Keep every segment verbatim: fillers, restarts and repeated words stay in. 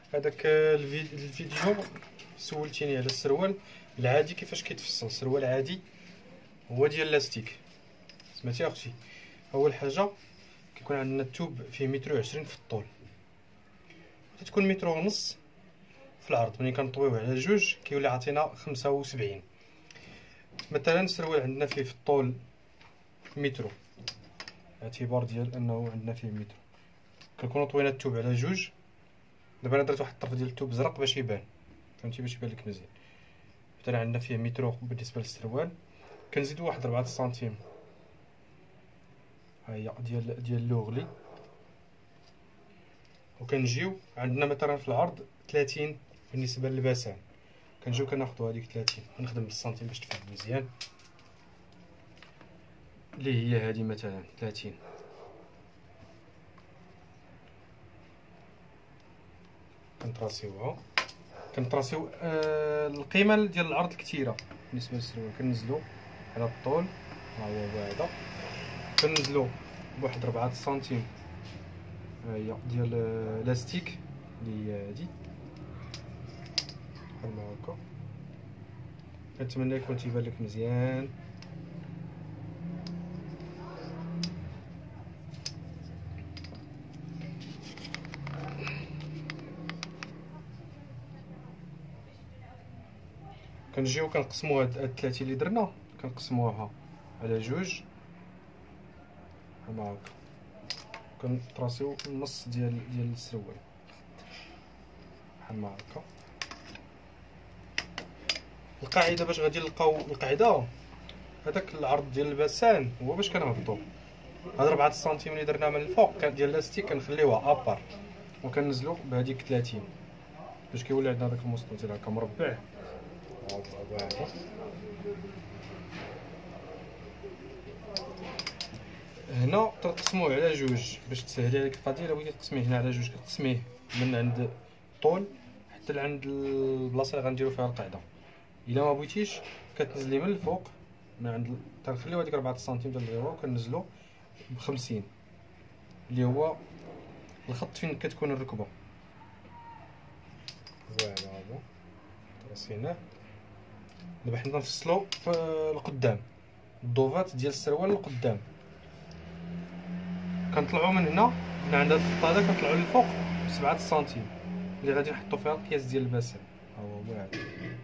هذاك الفيديو سولتيني على السروال العادي كيفاش كيتفصل. سروال عادي هو ديال لاستيك، سمعتي اختي؟ اول حاجه كيكون عندنا التوب فيه متر وعشرين في الطول، تكون متر ونص في العرض. ملي كنطويوه على جوج كيولي عطينا خمسة وسبعين. مثلا السروال عندنا فيه في الطول متر، اعتبار ديال انه عندنا فيه متر، كنكونوا طوينا التوب على جوج. دابا انا درت واحد الطرف ديال التوب زرق باش يبان، فهمتي؟ باش يبان لك مزيان. مثلا عندنا فيه متر بالنسبه للسروال، كنزيدو واحد ربعة سنتيم ها هي ديال ديال لوغلي، وكنجيو عندنا مثلا في العرض ثلاثين بالنسبه للبسان، كنجيو كناخذوا هذيك ثلاثين. غنخدم بالسنتيم باش تفهم مزيان، اللي هي هذه مثلا ثلاثين. كنطراسيوها، كنطراسيو آه القيمه ديال العرض الكثيره بالنسبه للسروال. كننزلو على الطول، ها هو هذا، كننزلو بواحد ربعة سنتيم ها هي ديال لاستيك اللي هي هادي بحال هكا. كنتمنى يكون تيبان لك مزيان. كنجيو كنقسموا هاد الثلاثين اللي درنا، كنقسموها على جوج بحال هكا. كنطراسيو النص ديال ديال السروال بحال هكا. القاعده باش غادي نلقاو القاعده، هذاك العرض ديال البسان هو باش كنهبطو. هاد ربعة سنتيم اللي درنا من الفوق كان ديال لاستيك كنخليوها ابار، وكننزلو بهذيك ثلاثين باش كيولي عندنا داك المستطيل هكا مربع. هذا هنا تقسموه على جوج باش تسهلي عليك القضيه. الا بغيتي تقسميه هنا على جوج كتقسميه من عند الطول حتى لعند البلاصه اللي غنديرو فيها القاعده. الا ما بغيتيش كتنزلي من الفوق من عند، تنخليو هذيك ربعة سنتيم ديال الغيره وكننزلو ب خمسين اللي هو الخط فين كتكون الركبه. فوالا هذا راسيناه. دابا حنا نفصلو في القدام، الضوفات ديال السروال القدام كنطلعو من هنا من عند هاد الخط هذا، كنطلعو للفوق بسبعة سنتيم اللي غادي نحطو فيها القياس ديال البسان. ها هو هو هذا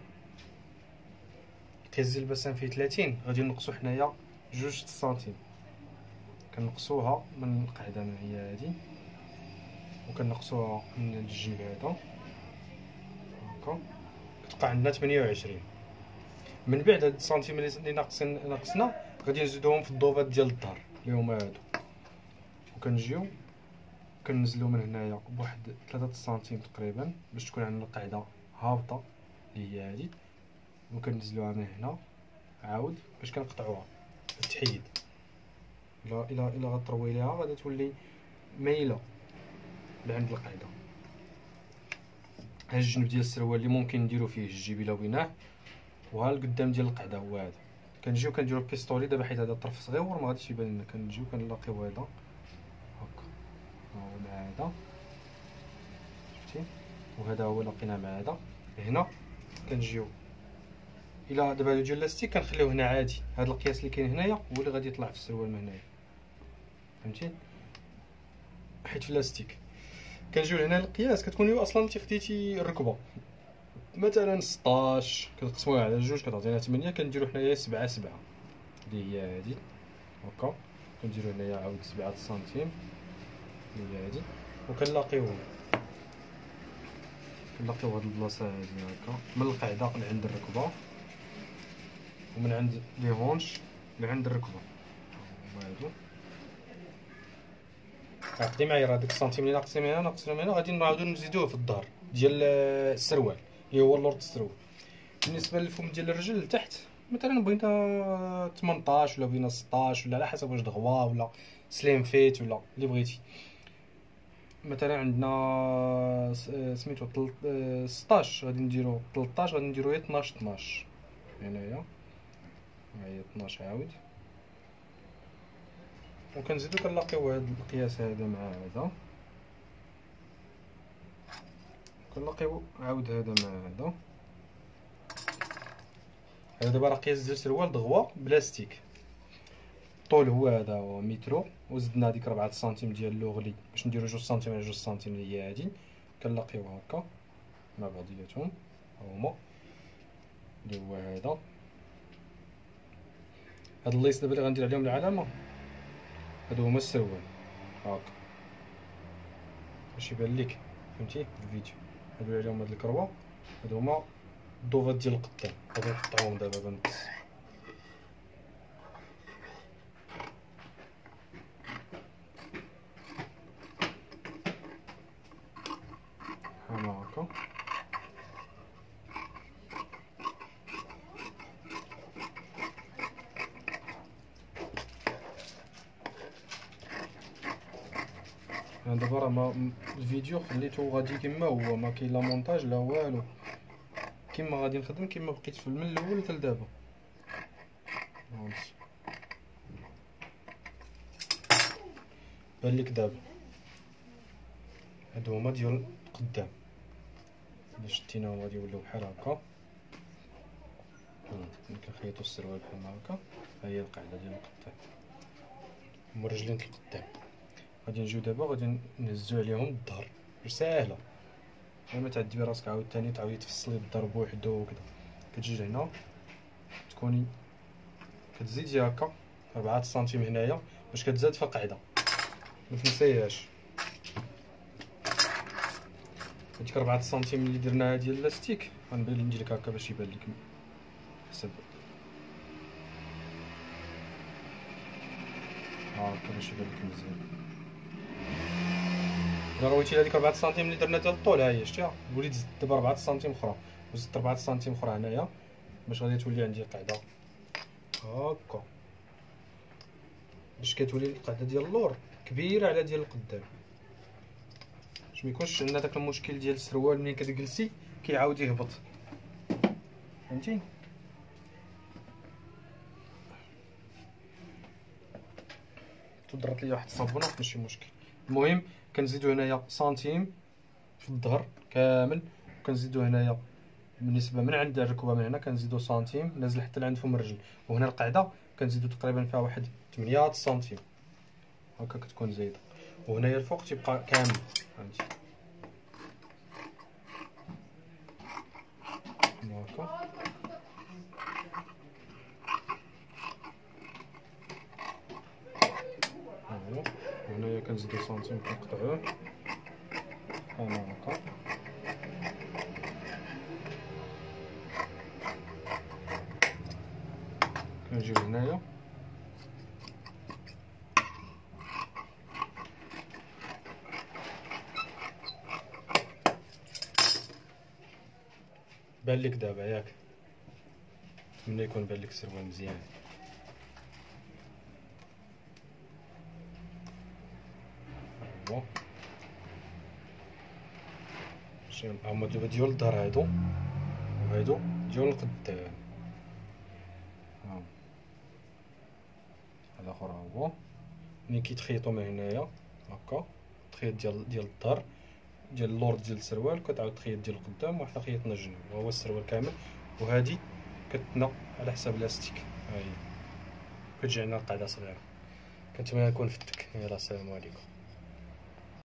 القياس ديال البسان فيه ثلاثين، غادي نقصو حنايا جوج سنتيم. كنقصوها من القاعده من هي هادي، وكنقصوها من الجيب هذا هكا، كتبقى عندنا ثمانية وعشرين. من بعد هاد السنتيم اللي ناقصين ناقصنا غادي نزيدوهم في الضوفات ديال الظهر اللي هما هادو، وكنجيو كننزلو من هنايا بواحد ثلاثة سنتيم تقريبا باش تكون عندنا القاعده هابطه اللي هي هادي، وكننزلوها من هنا عاود باش كنقطعوها بالتحييد. الا الا الا غطروي ليها غادي تولي مايله لعند القاعده. ها الجنب ديال السروال اللي ممكن نديرو فيه الجيب الا بغيناه، وها القدام ديال القاعده هو هذا. كنجيو كنديرو بيستولي دابا حيت هذا الطرف صغير ما غاديش يبان لنا، كنجيو كنلاقيو هذا هكا، ها هو مع هذا شفتي، وهذا هو لاقينا مع هذا هنا. كنجيو الا دابا هادو ديال لاستيك كنخليوه هنا عادي، هذا القياس اللي كاين هنايا هو اللي غادي يطلع في السروال من هنايا، فهمتي؟ حيت في لاستيك كنجيو لهنا القياس كتكوني اصلا انت خديتي الركبه مثلا ستاش، كتقسموها على جوج كتعطينا ثمانية، كنديرو حنايا سبعة سبعة اللي هي هادي هكا. كنديرو هنايا عاود سبعة سنتيم اللي هي هادي، وكنلاقيوهم كنلاقيو هاد البلاصه هادي هكا من القاعده لعند الركبه، ومن عند لي هونش لعند الركبه. هادو عقدي معايا راه ديك السنتيم اللي ناقصين هنا ناقصين هنا غادي نعاودو نزيدوه في الظهر ديال السروال اللي هو اللورد السروال. بالنسبه للفم ديال الرجل لتحت مثلا بغينا ثمنطاش ولا بغينا ستاش ولا على حسب واش دغوا ولا سليم فيت ولا اللي بغيتي. مثلا عندنا سميتو ستاش غادي نديرو ثلاطاش، غادي نديرو اثناش اثناش هنايا، ها هي اثناش عاود، وكنزيدو كنلاقيو هاد القياس هذا مع هذا كنلاقيو عاود هذا مع هذا. هذا دابا راه قياس ديال سروال دغوا بلاستيك. الطول هو هذا هو مترو، وزدنا هذيك ربعة سنتيم ديال لوغلي باش نديرو جوج سنتيم على جوج سنتيم اللي هي هادي. كنلاقيو هكا مع بعضياتهم هما اللي هو هذا. هاد الليس دابا اللي غندير عليهم العلامه هادو هما السروال هاكا باش يبان ليك فهمتي في الفيديو. هادو عليهم هاد الكروه، هادو هما الضوفات ديال القدام. غادي نقطعوهم دابا بالنص. هنا هكا انا دابا راه ما الفيديو خليته غادي كما هو، ما كاين لا مونتاج لا والو، كما غادي نخدم كما بقيت في من الاول حتى لدابا. بان لك دابا هادو هما ديال القدام، الا شديناهم غادي يوليو بحال هكا. ملي كنخيطو السروال بحال هكا ها هي القاعده ديال القدام، هما رجلين القدام. غادي نجيو دابا غادي نهزو عليهم الظهر، ساهله ما تعذبي راسك عاوتاني تعاودي تفصلي الظهر بوحدو وكذا. كتجي لهنا تكوني كتزيدي هكا ربعة سنتيم هنايا باش كتزاد في القاعده، ما تنسيهاش. هاديك ربعة سنتيم اللي درناها ديال اللاستيك غنبان ندير لك هكا باش يبان لك حسب هاكا باش يبان لك مزيان. الا رويتي هذيك ربعة سنتيم اللي درنا ديال الطول ها هي شتيها، وليت زدت دابا ربعة سنتيم اخرى وزدت ربعة سنتيم اخرى هنايا باش غادي تولي عندي القاعده هاكا، باش كتولي القاعده ديال اللور كبيره على ديال القدام، باش ما يكونش عندنا داك المشكل ديال السروال ملي كتجلسي كيعاود يهبط، فهمتي. تضرت لي واحد الصابونه ماشي مشكل. المهم كنزيدو هنايا سنتيم في الظهر كامل، وكنزيدو هنايا بالنسبه من عند الركبه من هنا كنزيدو سنتيم نازل حتى لعند فم الرجل، وهنا القاعده كنزيدو تقريبا فيها واحد ثمانية سنتيم هكا كتكون زايده، وهنايا الفوق تيبقى كامل فهمتي هكا. هنايا كنزيدو سنتيم كنقطعوه هنا هكا. كنجيو هنايا بان لك دابا ياك، نتمنى يكون بان لك السروال مزيان. هو هما دابا ديال الدار هادو وهادو ديال القدام. ها هذا اخر هو ملي كيتخيطوا من هنايا هكا تخيط ديال ديال الدار ديال اللور ديال السروال، كتعاود تخيط ديال القدام وحنا خيطنا الجنب وهو السروال كامل. وهادي كتنا على حساب لاستيك ها هي كتجي عندنا القاعده صغيره. كنتمنى نكون فدتك. يلا السلام عليكم.